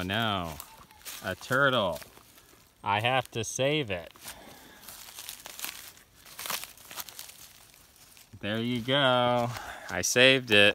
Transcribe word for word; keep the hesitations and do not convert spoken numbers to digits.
Oh no, a turtle. I have to save it. There you go. I saved it.